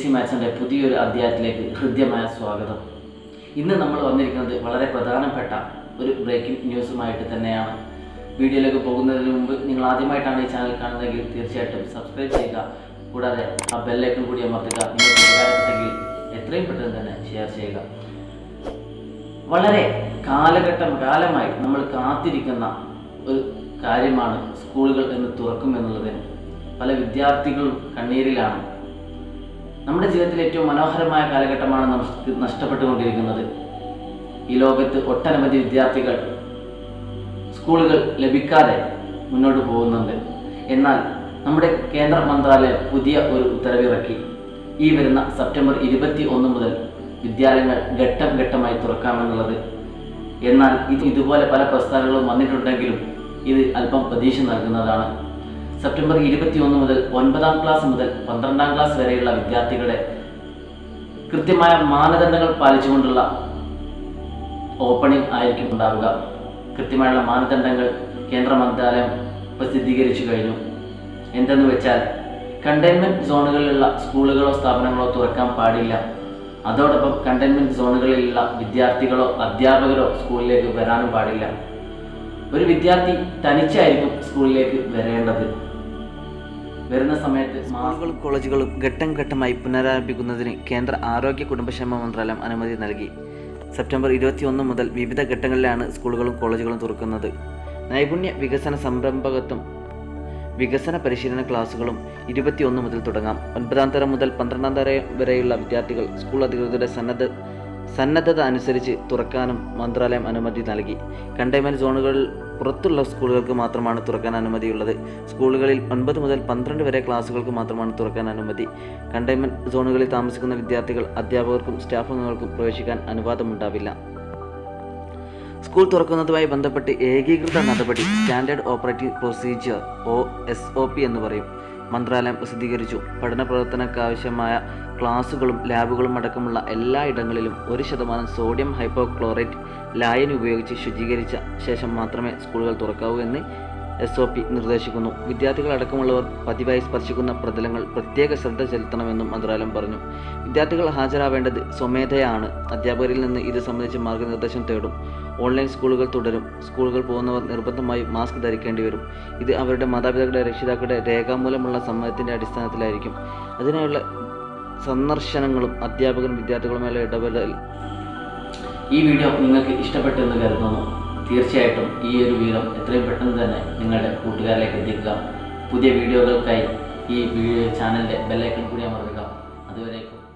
മാത്സിൻ്റെ പുതിയൊരു അധ്യായത്തിലേക്ക് ഹൃദ്യമായ സ്വാഗതം. ഇന്ന് നമ്മൾ വന്നിരിക്കുന്നത് വളരെ പ്രധാനപ്പെട്ട ഒരു ബ്രേക്കിംഗ് ന്യൂസുമായിട്ട് തന്നെയാണ്. വീഡിയോയിലേക്ക് പോകുന്നതിന് മുമ്പ് നിങ്ങൾ ആദ്യമായിട്ടാണ് ഈ ചാനൽ കാണുന്നതെങ്കിൽ തീർച്ചയായിട്ടും സബ്സ്ക്രൈബ് ചെയ്യുക. കൂടാതെ ആ ബെല്ലൈക്കൺ കൂടി അമർത്തുക. നിങ്ങൾക്ക് ഉപകാരപ്പെട്ടെങ്കിൽ എത്രയും പെട്ടെന്ന് തന്നെ ഷെയർ ചെയ്യുക. വളരെ കാലമായി നമ്മൾ കാത്തിരിക്കുന്ന ഒരു കാര്യമാണ് സ്കൂളുകൾ എന്ന് തുറക്കും എന്നുള്ളതിന്. പല വിദ്യാർത്ഥികളും കണ്ണീരിലാണ്. നമ്മുടെ ജീവിതത്തിൽ ഏറ്റവും മനോഹരമായ കാലഘട്ടമാണ് നമുക്ക് നഷ്ടപ്പെട്ടുകൊണ്ടിരിക്കുന്നത്. ഈ ലോകത്ത് ഒട്ടനവധി വിദ്യാർത്ഥികൾ സ്കൂളുകൾ ലഭിക്കാതെ മുന്നോട്ട് പോകുന്നുണ്ട്. എന്നാൽ നമ്മുടെ കേന്ദ്ര മന്ത്രാലയം പുതിയ ഒരു ഉത്തരവിറക്കി. ഈ വരുന്ന സെപ്റ്റംബർ 21 മുതൽ വിദ്യാലയങ്ങൾ ഘട്ടം ഘട്ടമായി തുറക്കാമെന്നുള്ളത്. എന്നാൽ ഇതുപോലെ പല പ്രസ്താവനകളും വന്നിട്ടുണ്ടെങ്കിലും ഇത് അല്പം പ്രതീക്ഷ നൽകുന്നതാണ്. സെപ്റ്റംബർ 21 മുതൽ 9ാം ക്ലാസ് മുതൽ 12ാം ക്ലാസ് വരെയുള്ള വിദ്യാർത്ഥികളുടെ കൃത്യമായ മാനദണ്ഡങ്ങൾ പാലിച്ചുകൊണ്ടുള്ള ഓപ്പണിംഗ് ആയിരിക്കും ഉണ്ടാവുക. കൃത്യമായുള്ള മാനദണ്ഡങ്ങൾ കേന്ദ്ര മന്ത്രാലയം പ്രസിദ്ധീകരിച്ചു കഴിഞ്ഞു. എന്തെന്ന് വെച്ചാൽ കണ്ടെയ്ൻമെൻറ്റ് സോണുകളിലുള്ള സ്കൂളുകളോ സ്ഥാപനങ്ങളോ തുറക്കാൻ പാടില്ല. അതോടൊപ്പം കണ്ടെയ്ൻമെൻറ്റ് സോണുകളിലുള്ള വിദ്യാർത്ഥികളോ അധ്യാപകരോ സ്കൂളിലേക്ക് വരാനും പാടില്ല. ഒരു വിദ്യാർത്ഥി തനിച്ചായിരിക്കും സ്കൂളിലേക്ക് വരേണ്ടത്. വരുന്ന സമയത്ത് സ്കൂളുകളും കോളേജുകളും ഘട്ടം ഘട്ടമായി പുനരാരംഭിക്കുന്നതിന് കേന്ദ്ര ആരോഗ്യ കുടുംബക്ഷേമ മന്ത്രാലയം അനുമതി നൽകി. സെപ്റ്റംബർ 21 മുതൽ വിവിധ ഘട്ടങ്ങളിലാണ് സ്കൂളുകളും കോളേജുകളും തുറക്കുന്നത്. നൈപുണ്യ വികസന സംരംഭകത്വം വികസന പരിശീലന ക്ലാസുകളും 21 മുതൽ തുടങ്ങാം. 9ാം തരം മുതൽ 12ാം തരം വരെയുള്ള വിദ്യാർത്ഥികൾ സ്കൂൾ അധികൃതരുടെ സന്നദ്ധത അനുസരിച്ച് തുറക്കാനും മന്ത്രാലയം അനുമതി നൽകി. കണ്ടെയ്ൻമെൻറ്റ് സോണുകളിൽ പുറത്തുള്ള സ്കൂളുകൾക്ക് മാത്രമാണ് തുറക്കാൻ അനുമതിയുള്ളത്. സ്കൂളുകളിൽ 9 മുതൽ 12 വരെ ക്ലാസുകൾക്ക് മാത്രമാണ് തുറക്കാൻ അനുമതി. കണ്ടെയ്ൻമെൻറ്റ് സോണുകളിൽ താമസിക്കുന്ന വിദ്യാർത്ഥികൾ, അധ്യാപകർക്കും സ്റ്റാഫ് അംഗങ്ങൾക്കും പ്രവേശിക്കാൻ അനുവാദമുണ്ടാവില്ല. സ്കൂൾ തുറക്കുന്നതുമായി ബന്ധപ്പെട്ട് ഏകീകൃത നടപടി സ്റ്റാൻഡേർഡ് ഓപ്പറേറ്റിംഗ് പ്രൊസീജിയർ SOP എന്ന് പറയും മന്ത്രാലയം പ്രസിദ്ധീകരിച്ചു. പഠന പ്രവർത്തനക്കാവശ്യമായ ക്ലാസുകളും ലാബുകളും അടക്കമുള്ള എല്ലാ ഇടങ്ങളിലും 1% സോഡിയം ഹൈപ്പോക്ലോറൈറ്റ് ലായനി ഉപയോഗിച്ച് ശുചീകരിച്ച ശേഷം മാത്രമേ സ്കൂളുകൾ തുറക്കാവൂ എന്ന് SOP നിർദ്ദേശിക്കുന്നു. വിദ്യാർത്ഥികൾ അടക്കമുള്ളവർ പതിവായി സ്പർശിക്കുന്ന പ്രതലങ്ങൾ പ്രത്യേക ശ്രദ്ധ ചെലുത്തണമെന്നും മന്ത്രാലയം പറഞ്ഞു. വിദ്യാർത്ഥികൾ ഹാജരാവേണ്ടത് സ്വമേധയാണ്. അധ്യാപകരിൽ നിന്ന് ഇത് സംബന്ധിച്ച് മാർഗനിർദ്ദേശം തേടും. ഓൺലൈൻ സ്കൂളുകൾ തുടരും. സ്കൂളുകൾ പോകുന്നവർ നിർബന്ധമായും മാസ്ക് ധരിക്കേണ്ടി വരും. ഇത് അവരുടെ മാതാപിതാക്കളുടെ രക്ഷിതാക്കളുടെ രേഖാമൂലമുള്ള സമ്മതത്തിൻ്റെ അടിസ്ഥാനത്തിലായിരിക്കും. അതിനായുള്ള സന്ദർശനങ്ങളും അധ്യാപകരും വിദ്യാർത്ഥികളുമായുള്ള ഇടപെടൽ. ഈ വീഡിയോ നിങ്ങൾക്ക് ഇഷ്ടപ്പെട്ടെന്ന് കരുതുന്നു. തീർച്ചയായിട്ടും ഈ ഒരു വീഡിയോ എത്രയും പെട്ടെന്ന് തന്നെ നിങ്ങളുടെ കൂട്ടുകാരിലേക്ക് എത്തിക്കുക. പുതിയ വീഡിയോകൾക്കായി ഈ ചാനലിൻ്റെ ബെല്ലൈക്കൺ കൂടി അമർത്തുക. അതുവരേക്കും